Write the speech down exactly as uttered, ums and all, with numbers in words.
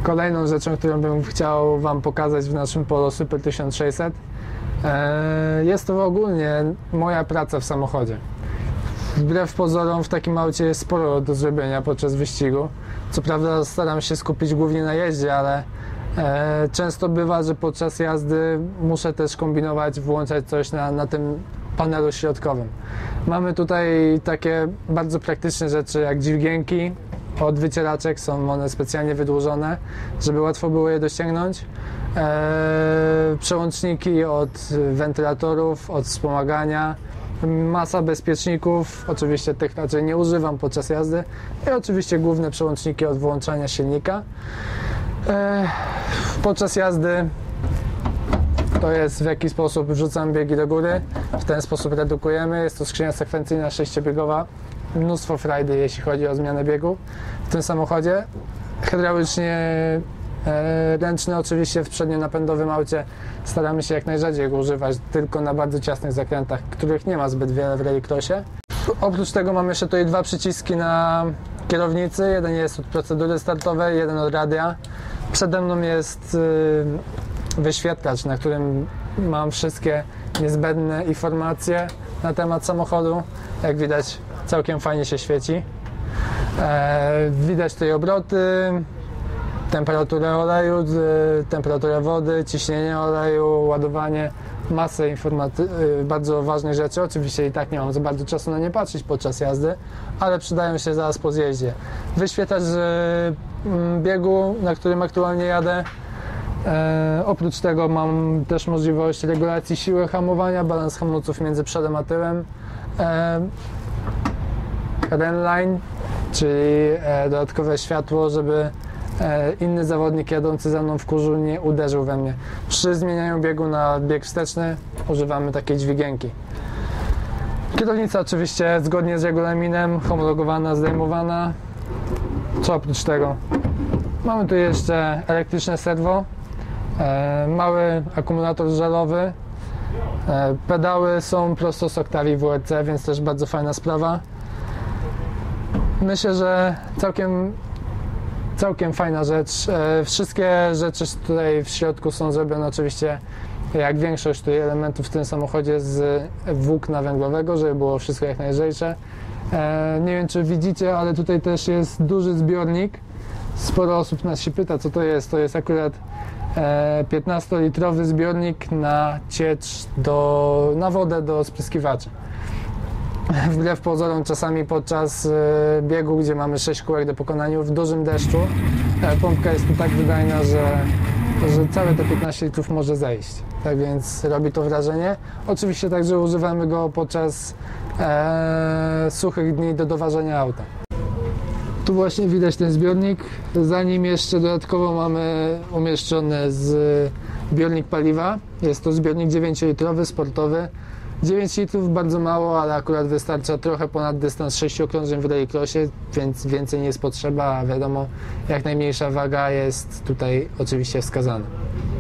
Kolejną rzeczą, którą bym chciał Wam pokazać w naszym Polo Super tysiąc sześćset, jest to ogólnie moja praca w samochodzie. Wbrew pozorom w takim aucie jest sporo do zrobienia podczas wyścigu. Co prawda staram się skupić głównie na jeździe, ale e, często bywa, że podczas jazdy muszę też kombinować, włączać coś na, na tym panelu środkowym. Mamy tutaj takie bardzo praktyczne rzeczy jak dźwigienki od wycieraczek, są one specjalnie wydłużone, żeby łatwo było je dosięgnąć. E, przełączniki od wentylatorów, od wspomagania. Masa bezpieczników, oczywiście tych raczej nie używam podczas jazdy i oczywiście główne przełączniki od włączania silnika. E, podczas jazdy to jest w jaki sposób wrzucam biegi do góry, w ten sposób redukujemy, jest to skrzynia sekwencyjna sześciobiegowa, mnóstwo frajdy jeśli chodzi o zmianę biegu w tym samochodzie. Hydraulicznie e, ręczny oczywiście w przednionapędowym aucie staramy się jak najrzadziej go używać, tylko na bardzo ciasnych zakrętach, których nie ma zbyt wiele w rallycrossie. Oprócz tego mam jeszcze tutaj dwa przyciski na kierownicy, jeden jest od procedury startowej, jeden od radia. Przede mną jest y, wyświetlacz, na którym mam wszystkie niezbędne informacje na temat samochodu. Jak widać, całkiem fajnie się świeci. E, widać tutaj obroty, temperaturę oleju, temperaturę wody, ciśnienie oleju, ładowanie, masę informaty- bardzo ważnych rzeczy. Oczywiście i tak nie mam za bardzo czasu na nie patrzeć podczas jazdy, ale przydają się zaraz po zjeździe. Wyświetlacz biegu, na którym aktualnie jadę. E, oprócz tego mam też możliwość regulacji siły hamowania, balans hamulców między przodem a tyłem. E, Renline, czyli e, dodatkowe światło, żeby inny zawodnik jadący za mną w kurzu nie uderzył we mnie. Przy zmienianiu biegu na bieg wsteczny używamy takiej dźwigienki. Kierownica oczywiście zgodnie z regulaminem, homologowana, zdejmowana. Co oprócz tego? Mamy tu jeszcze elektryczne serwo, mały akumulator żelowy, pedały są prosto z Octavii W R C, więc też bardzo fajna sprawa. Myślę, że całkiem Całkiem fajna rzecz. Wszystkie rzeczy tutaj w środku są zrobione oczywiście, jak większość tutaj elementów w tym samochodzie, z włókna węglowego, żeby było wszystko jak najlżejsze. Nie wiem, czy widzicie, ale tutaj też jest duży zbiornik. Sporo osób nas się pyta, co to jest. To jest akurat piętnastolitrowy zbiornik na ciecz, do, na wodę do spryskiwaczy. Wbrew pozorom czasami podczas biegu, gdzie mamy sześć kółek do pokonania w dużym deszczu, pompka jest tu tak wydajna, że, że całe te piętnaście litrów może zejść. Tak więc robi to wrażenie. Oczywiście także używamy go podczas e, suchych dni do doważenia auta. Tu właśnie widać ten zbiornik. Za nim jeszcze dodatkowo mamy umieszczony zbiornik paliwa. Jest to zbiornik dziewięciolitrowy, sportowy. dziewięć litrów bardzo mało, ale akurat wystarcza trochę ponad dystans sześciu okrążeń w rallycrossie, więc więcej nie jest potrzeba, a wiadomo, jak najmniejsza waga jest tutaj oczywiście wskazana.